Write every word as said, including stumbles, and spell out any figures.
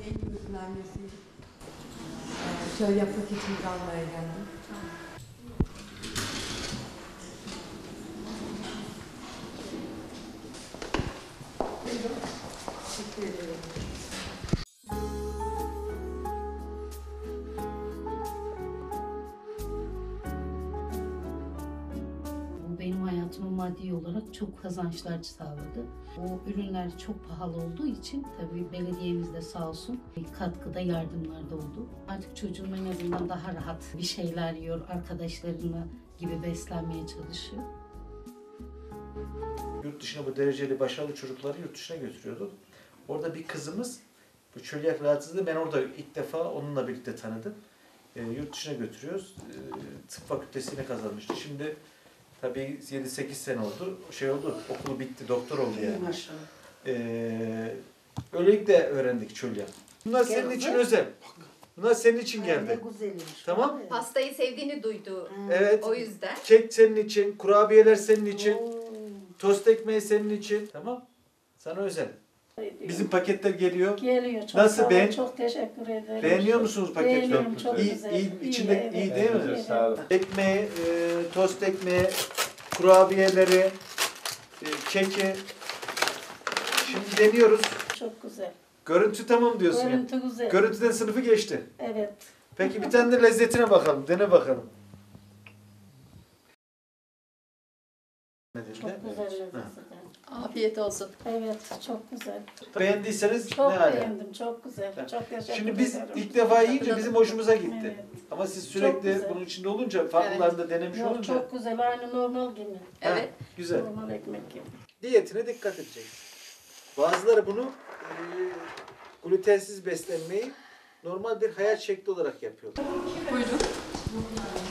en büyük annesiyim. Ee, şöyle yapmak için kalmaya geldim. Teşekkür ederim. Benim hayatıma maddi olarak çok kazançlar sağladı. O ürünler çok pahalı olduğu için tabii belediyemiz de sağ olsun katkıda yardımlarda oldu. Artık çocuğum en azından daha rahat bir şeyler yiyor, arkadaşlarına gibi beslenmeye çalışıyor. Yurt dışına bu dereceli başarılı çocukları yurt dışına götürüyordu. Orada bir kızımız bu çölyak rahatsızlığı ben orada ilk defa onunla birlikte tanıdım. E, yurt dışına götürüyoruz. E, tıp fakültesini kazanmıştı. Şimdi tabii yedi sekiz sene oldu. Şey oldu, okulu bitti, doktor oldu yani. Maşallah. E, öylelikle öğrendik çölyak. Bunlar senin için özel. Bunlar senin için geldi. Ne güzelmiş. Tamam. Pastayı sevdiğini duydu. Evet. O yüzden. Kek senin için, kurabiyeler senin için, Oo. tost ekmeği senin için. Tamam. Sana özel. Bizim paketler geliyor. Geliyor. Çok Nasıl, sağ olun, beğen- Çok teşekkür ederim. Beğeniyor musunuz paketleri? Beğeniyorum, çok İyi, güzel. iyi, içinde evet, iyi değil mi? evet. Sağ olun. Ekmeği, e, tost ekmeği, kurabiyeleri, e, keki. Şimdi deniyoruz. Çok güzel. Görüntü tamam diyorsun ya. Görüntü güzel. Görüntüden sınıfı geçti. Evet. Peki bir tane de lezzetine bakalım. Dene bakalım. Çok güzel lezzeti. Afiyet olsun. Evet, çok güzel. Beğendiyseniz Çok ne hale? beğendim, çok güzel. Çok teşekkür Şimdi biz ederim. ilk defa yiyince bizim hoşumuza gitti. Evet. Ama siz Çok sürekli güzel. bunun içinde olunca, farklılarını da denemiş Yok, olunca çok güzel. Aynı normal gibi. ha, Evet. güzel. Normal ekmek gibi. Diyetine dikkat edeceksin. Bazıları bunu e, glutensiz beslenmeyi normal bir hayat şekli olarak yapıyor. Buyurun.